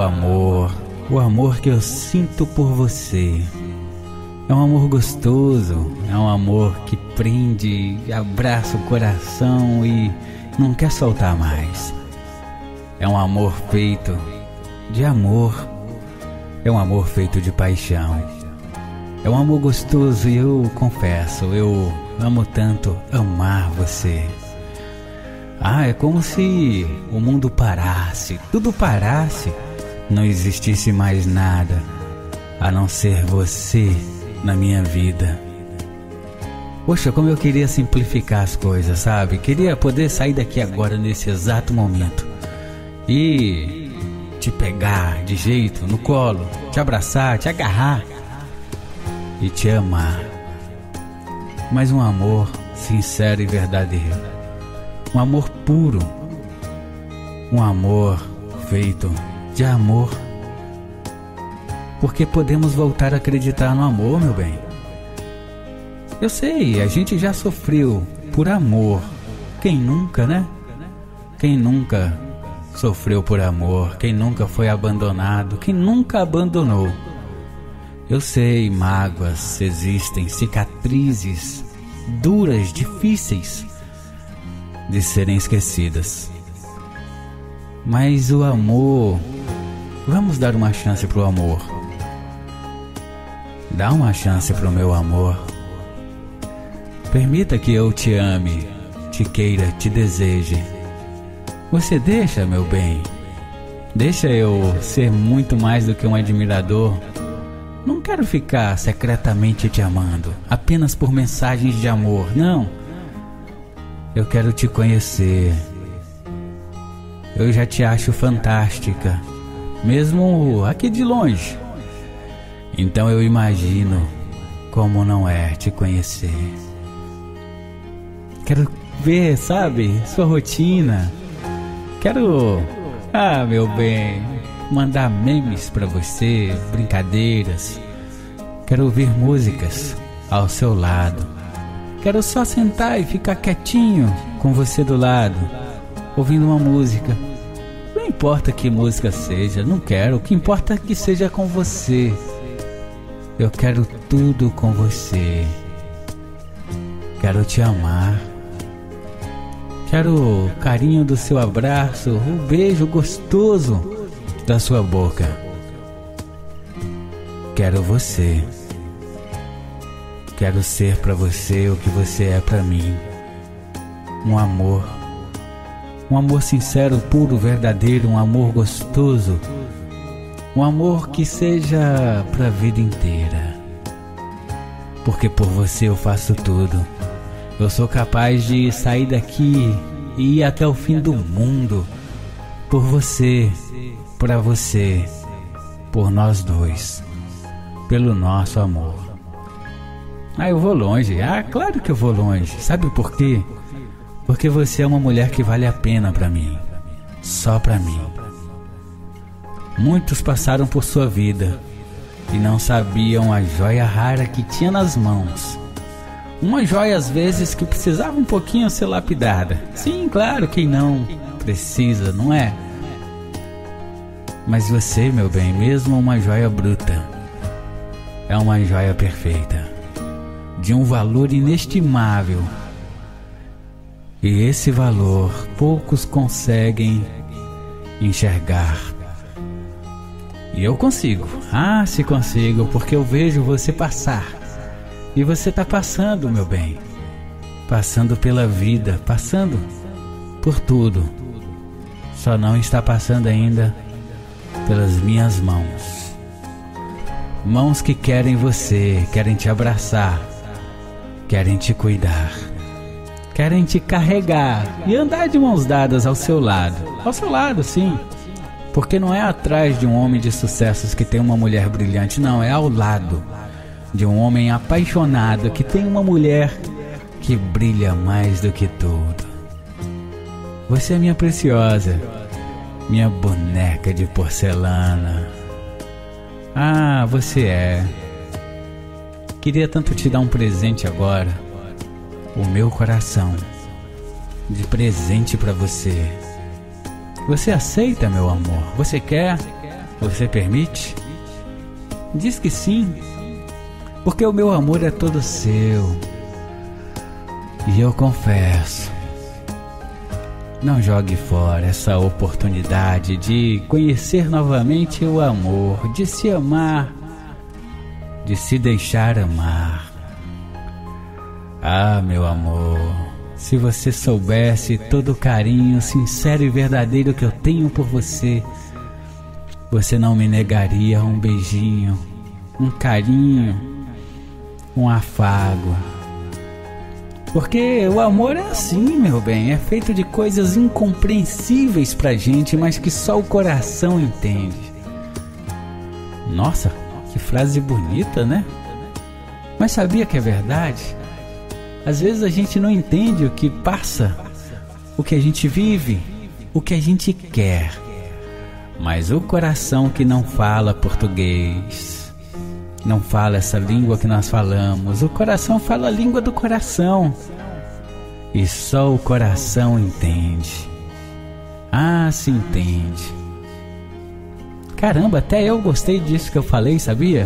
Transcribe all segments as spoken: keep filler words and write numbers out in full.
amor, o amor que eu sinto por você. É um amor gostoso, é um amor que prende, abraça o coração e não quer soltar mais. É um amor feito de amor, é um amor feito de paixão. É um amor gostoso e eu confesso, eu amo tanto amar você. Ah, é como se o mundo parasse, tudo parasse, não existisse mais nada a não ser você na minha vida. Poxa, como eu queria simplificar as coisas, sabe? Queria poder sair daqui agora, nesse exato momento, e te pegar de jeito, no colo, te abraçar, te agarrar e te amar. Mas um amor sincero e verdadeiro. Um amor puro. Um amor feito de amor. Porque podemos voltar a acreditar no amor, meu bem. Eu sei, a gente já sofreu por amor. Quem nunca, né? Quem nunca sofreu por amor? Quem nunca foi abandonado? Quem nunca abandonou? Eu sei, mágoas existem, cicatrizes duras, difíceis de serem esquecidas. Mas o amor, vamos dar uma chance pro amor. Dá uma chance pro meu amor. Permita que eu te ame, te queira, te deseje. Você deixa, meu bem? Deixa eu ser muito mais do que um admirador. Não quero ficar secretamente te amando, apenas por mensagens de amor, não. Eu quero te conhecer. Eu já te acho fantástica, mesmo aqui de longe. Então eu imagino como não é te conhecer. Quero ver, sabe, sua rotina. Quero, ah, meu bem, mandar memes pra você, brincadeiras. Quero ouvir músicas ao seu lado. Quero só sentar e ficar quietinho com você do lado, ouvindo uma música. Não importa que música seja, não quero. O que importa é que seja com você. Eu quero tudo com você. Quero te amar. Quero o carinho do seu abraço, o beijo gostoso da sua boca. Quero você. Quero ser pra você o que você é pra mim. Um amor. Um amor sincero, puro, verdadeiro, um amor gostoso. Um amor que seja pra vida inteira. Porque por você eu faço tudo. Eu sou capaz de sair daqui e ir até o fim do mundo. Por você, pra você, por nós dois. Pelo nosso amor. Ah, eu vou longe. Ah, claro que eu vou longe. Sabe por quê? Porque você é uma mulher que vale a pena pra mim. Só pra mim. Muitos passaram por sua vida e não sabiam a joia rara que tinha nas mãos. Uma joia às vezes que precisava um pouquinho ser lapidada. Sim, claro, quem não precisa, não é? Mas você, meu bem, mesmo uma joia bruta, é uma joia perfeita, de um valor inestimável. E esse valor poucos conseguem enxergar. E eu consigo. Ah, se consigo, porque eu vejo você passar. E você tá passando, meu bem. Passando pela vida, passando por tudo. Só não está passando ainda pelas minhas mãos. Mãos que querem você, querem te abraçar, querem te cuidar, querem te carregar e andar de mãos dadas ao seu lado. Ao seu lado, sim. Porque não é atrás de um homem de sucessos que tem uma mulher brilhante, não, é ao lado de um homem apaixonado que tem uma mulher que brilha mais do que tudo. Você é minha preciosa, minha boneca de porcelana. Ah, você é. Queria tanto te dar um presente agora, o meu coração, de presente pra você. Você aceita, meu amor? Você quer? Você permite? Diz que sim, porque o meu amor é todo seu. E eu confesso, não jogue fora essa oportunidade de conhecer novamente o amor, de se amar, de se deixar amar. Ah, meu amor, se você soubesse todo o carinho sincero e verdadeiro que eu tenho por você, você não me negaria um beijinho, um carinho, um afago. Porque o amor é assim, meu bem, é feito de coisas incompreensíveis pra gente, mas que só o coração entende. Nossa, que frase bonita, né? Mas sabia que é verdade? Às vezes a gente não entende o que passa, o que a gente vive, o que a gente quer. Mas o coração que não fala português, não fala essa língua que nós falamos, o coração fala a língua do coração. E só o coração entende. Ah, se entende. Caramba, até eu gostei disso que eu falei, sabia?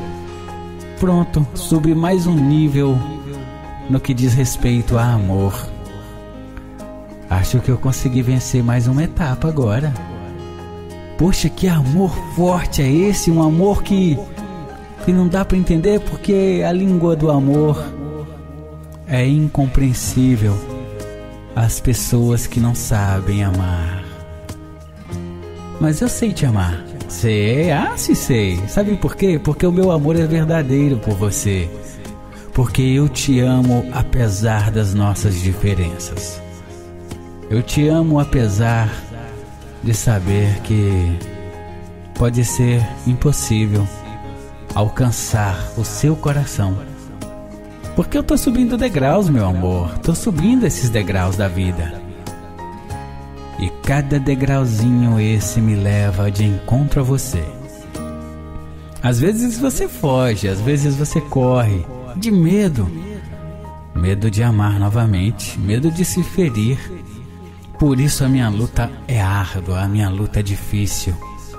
Pronto, subi mais um nível no que diz respeito a amor. Acho que eu consegui vencer mais uma etapa agora. Poxa, que amor forte é esse? Um amor que, que não dá para entender, porque a língua do amor é incompreensível às pessoas que não sabem amar. Mas eu sei te amar. Sei, ah, sim sei. Sabe por quê? Porque o meu amor é verdadeiro por você. Porque eu te amo apesar das nossas diferenças. Eu te amo apesar de saber que pode ser impossível alcançar o seu coração. Porque eu tô subindo degraus, meu amor. Tô subindo esses degraus da vida. E cada degrauzinho esse me leva de encontro a você. Às vezes você foge, às vezes você corre de medo. Medo de amar novamente, medo de se ferir. Por isso a minha luta é árdua, a minha luta é difícil.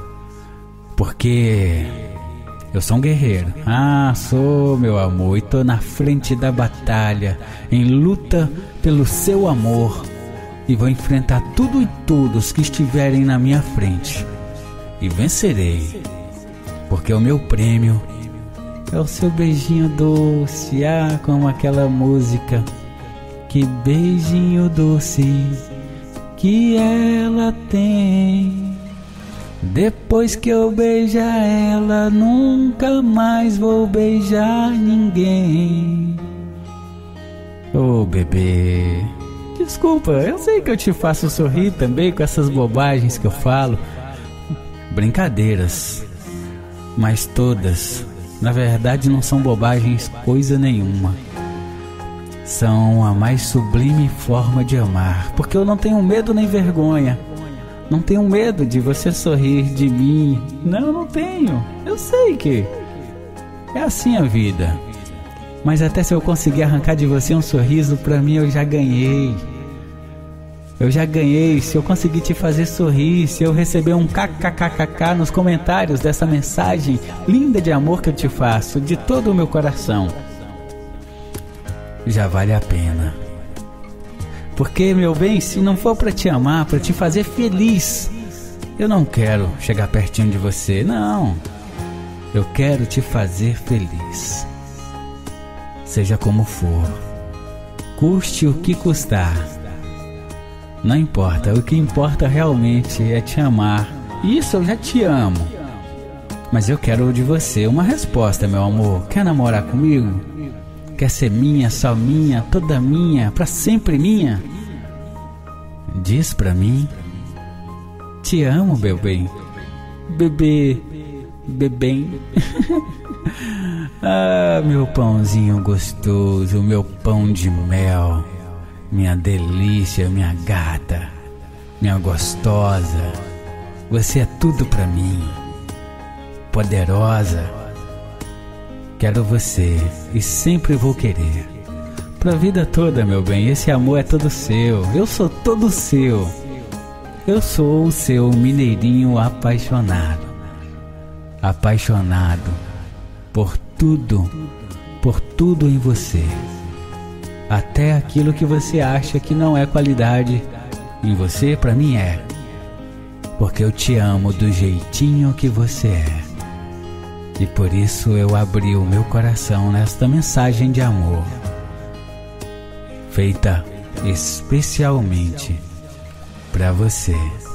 Porque eu sou um guerreiro. Ah, sou, meu amor, e tô na frente da batalha, em luta pelo seu amor. E vou enfrentar tudo e todos que estiverem na minha frente. E vencerei. Porque o meu prêmio é o seu beijinho doce. Ah, como aquela música. Que beijinho doce que ela tem. Depois que eu beijar ela, nunca mais vou beijar ninguém. Oh, bebê, desculpa, eu sei que eu te faço sorrir também com essas bobagens que eu falo. Brincadeiras, mas todas, na verdade, não são bobagens coisa nenhuma. São a mais sublime forma de amar, porque eu não tenho medo nem vergonha. Não tenho medo de você sorrir de mim. Não, não tenho. Eu sei que é assim a vida. Mas até se eu conseguir arrancar de você um sorriso, pra mim eu já ganhei. Eu já ganhei. Se eu conseguir te fazer sorrir, se eu receber um kkkk nos comentários dessa mensagem linda de amor que eu te faço, de todo o meu coração, já vale a pena. Porque, meu bem, se não for para te amar, para te fazer feliz, eu não quero chegar pertinho de você, não. Eu quero te fazer feliz. Seja como for, custe o que custar. Não importa, o que importa realmente é te amar. Isso eu já te amo. Mas eu quero de você uma resposta, meu amor. Quer namorar comigo? Quer ser minha, só minha, toda minha, pra sempre minha? Diz pra mim. Te amo, bebê. Bebê. Bebém. Ah, meu pãozinho gostoso, meu pão de mel. Minha delícia, minha gata. Minha gostosa. Você é tudo pra mim. Poderosa. Quero você e sempre vou querer. Pra vida toda, meu bem, esse amor é todo seu. Eu sou todo seu. Eu sou o seu mineirinho apaixonado. apaixonado por tudo, por tudo em você, até aquilo que você acha que não é qualidade em você, pra mim é, porque eu te amo do jeitinho que você é, e por isso eu abri o meu coração nesta mensagem de amor, feita especialmente pra você.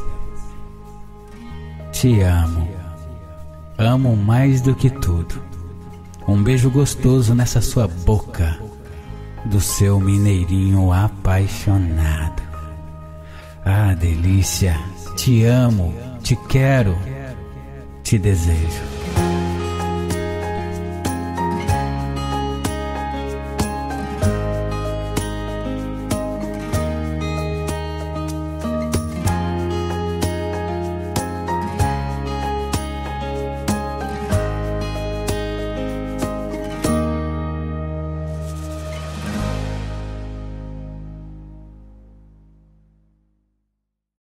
Te amo, amo mais do que tudo. Um beijo gostoso nessa sua boca, do seu mineirinho apaixonado. Ah, delícia, te amo, te quero, te desejo.